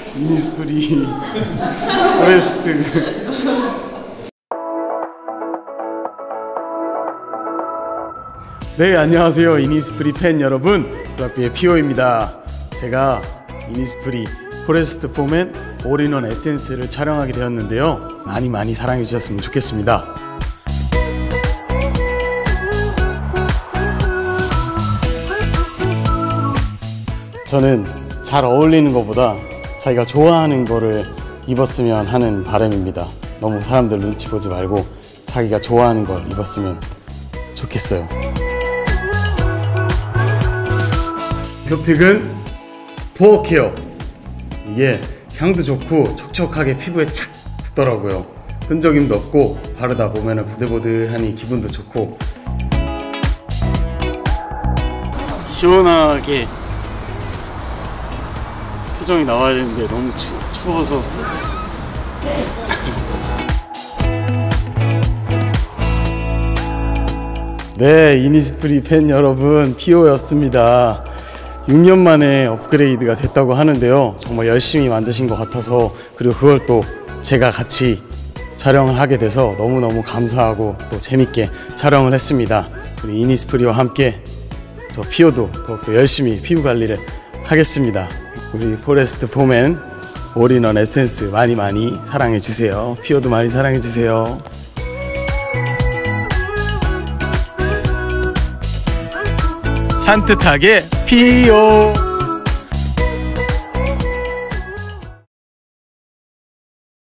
이니스프리 포레스트. 네, 안녕하세요 이니스프리 팬 여러분, 브라피의 피오입니다. 제가 이니스프리 포레스트 포맨 올인원 에센스를 촬영하게 되었는데요, 많이 사랑해 주셨으면 좋겠습니다. 저는 잘 어울리는 것보다 자기가 좋아하는 거를 입었으면 하는 바람입니다. 너무 사람들 눈치 보지 말고 자기가 좋아하는 걸 입었으면 좋겠어요. 큐픽은 보호 케어. 이게 향도 좋고 촉촉하게 피부에 착 붙더라고요. 끈적임도 없고 바르다 보면 보들보들하니 기분도 좋고 시원하게 표정이 나와야 되는데 너무 추워서 네, 이니스프리 팬 여러분, 피오였습니다. 6년 만에 업그레이드가 됐다고 하는데요, 정말 열심히 만드신 것 같아서, 그리고 그걸 또 제가 같이 촬영을 하게 돼서 너무너무 감사하고 또 재밌게 촬영을 했습니다. 우리 이니스프리와 함께 저 피오도 더욱더 열심히 피부 관리를 하겠습니다. 우리 포레스트 포맨 올인원 에센스 많이 사랑해주세요. 피오도 많이 사랑해주세요. 산뜻하게 피오.